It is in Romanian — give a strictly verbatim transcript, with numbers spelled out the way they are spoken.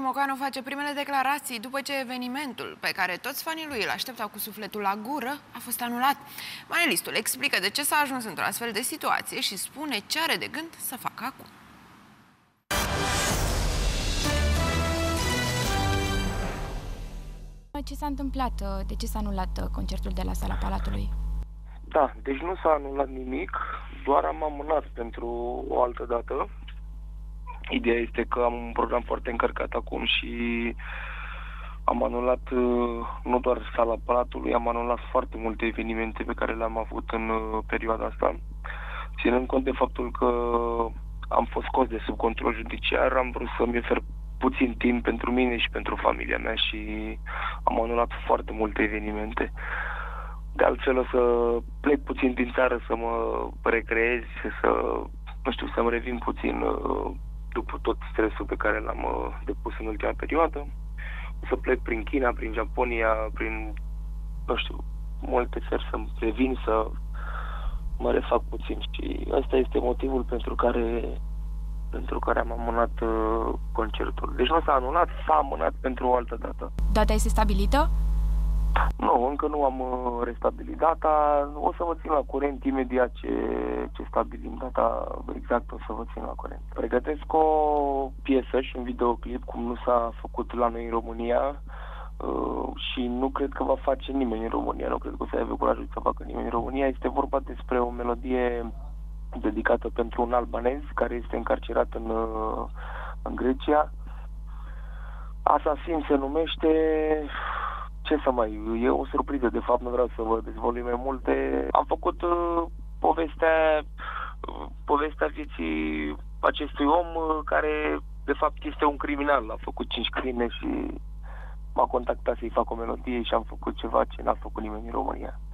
Mocanu face primele declarații după ce evenimentul pe care toți fanii lui îl așteptau cu sufletul la gură a fost anulat. Manelistul explică de ce s-a ajuns într-o astfel de situație și spune ce are de gând să facă acum. Ce s-a întâmplat? De ce s-a anulat concertul de la Sala Palatului? Da, deci nu s-a anulat nimic, doar am amânat pentru o altă dată. Ideea este că am un program foarte încărcat acum și am anulat nu doar Sala Palatului, am anulat foarte multe evenimente pe care le-am avut în perioada asta. Ținând cont de faptul că am fost scos de sub control judiciar, am vrut să-mi ofer puțin timp pentru mine și pentru familia mea și am anulat foarte multe evenimente. De altfel o să plec puțin din țară să mă recreez, să, nu știu, să-mi revin puțin după tot stresul pe care l-am depus în ultima perioadă. O să plec prin China, prin Japonia, prin, nu știu, multe țări să-mi revin, să mă refac puțin și ăsta este motivul pentru care pentru care am amânat uh, concertul. Deci nu s-a anulat, s-a amânat pentru o altă dată. Data este stabilită? Nu, încă nu am uh, restabilit data. O să vă țin la curent imediat ce, ce stabilim data exact, o să vă țin la curent. Pregătesc o piesă și un videoclip, cum nu s-a făcut la noi în România uh, și nu cred că va face nimeni în România, nu cred că o să aibă curajul să facă nimeni în România. Este vorba despre o melodie dedicată pentru un albanez care este încarcerat în, în Grecia. Asasin se numește. Ce să mai... E o surpriză, de fapt, nu vreau să vă dezvolui mai multe. Am făcut uh, povestea, uh, povestea vieții acestui om uh, care, de fapt, este un criminal. A făcut cinci crime și m-a contactat să-i fac o melodie și am făcut ceva ce n-a făcut nimeni în România.